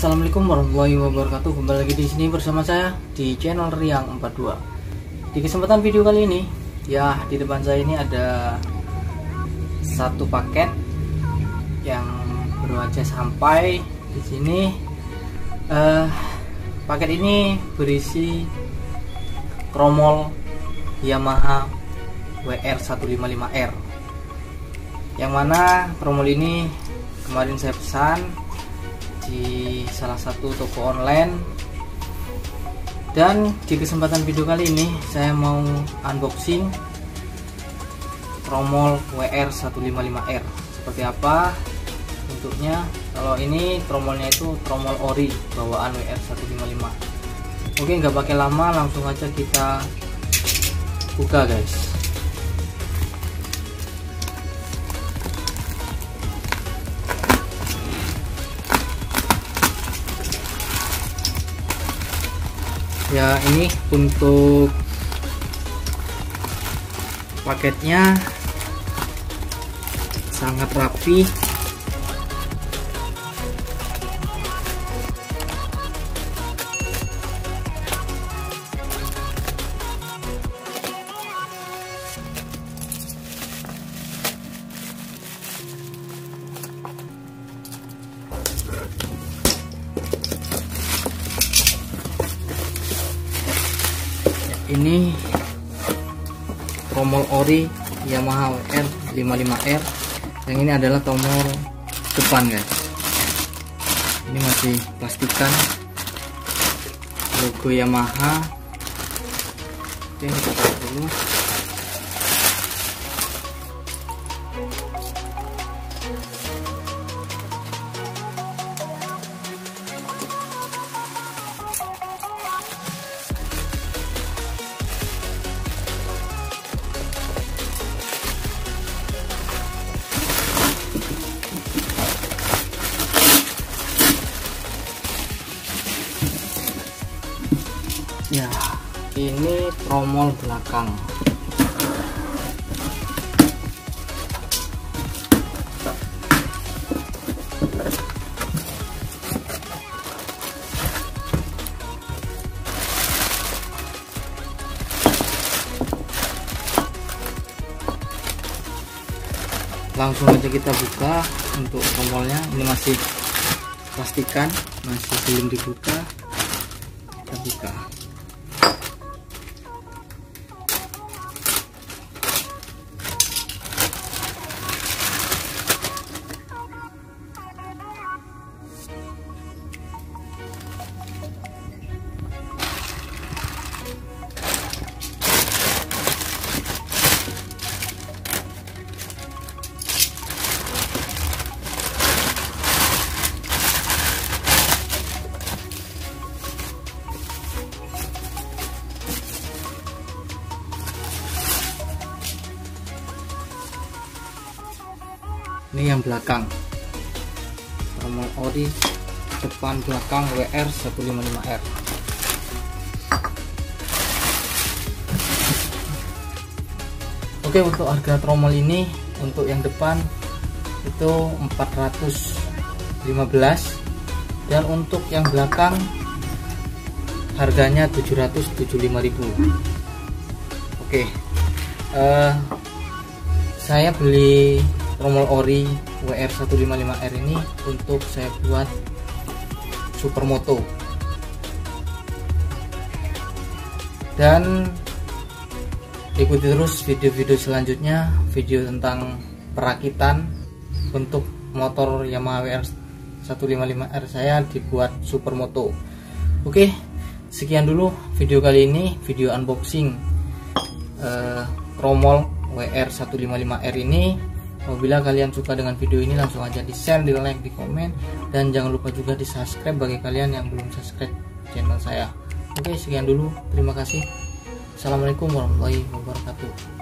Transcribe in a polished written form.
Assalamualaikum warahmatullahi wabarakatuh. Kembali lagi di sini bersama saya di channel Riang 42. Di kesempatan video kali ini, ya di depan saya ini ada satu paket yang baru aja sampai di sini. Paket ini berisi tromol Yamaha WR155R, yang mana tromol ini kemarin saya pesan di salah satu toko online, dan di kesempatan video kali ini saya mau unboxing tromol WR155R. Seperti apa bentuknya? Kalau ini tromolnya itu tromol ori bawaan WR155. Oke, nggak pakai lama, langsung aja kita buka guys. Ya, ini untuk paketnya sangat rapi. Ini tromol ori Yamaha WR155R. Yang ini adalah tromol depan guys. Ini masih plastikan, logo Yamaha. Oke, kita taruh dulu. Ya, ini tromol belakang. Langsung aja kita buka. Untuk tromolnya ini masih plastikan, masih belum dibuka. Kita buka. Ini yang belakang, tromol ori depan belakang WR155R. Oke, untuk harga tromol ini untuk yang depan itu 415, dan untuk yang belakang harganya 775.000. Oke, saya beli tromol ori WR155R ini untuk saya buat supermoto, dan ikuti terus video-video selanjutnya, video tentang perakitan untuk motor Yamaha WR155R saya dibuat supermoto. Oke, sekian dulu video kali ini, video unboxing tromol WR155R ini. Apabila kalian suka dengan video ini, langsung aja di share, di like, di komen, dan jangan lupa juga di subscribe bagi kalian yang belum subscribe channel saya. Oke, sekian dulu, terima kasih. Assalamualaikum warahmatullahi wabarakatuh.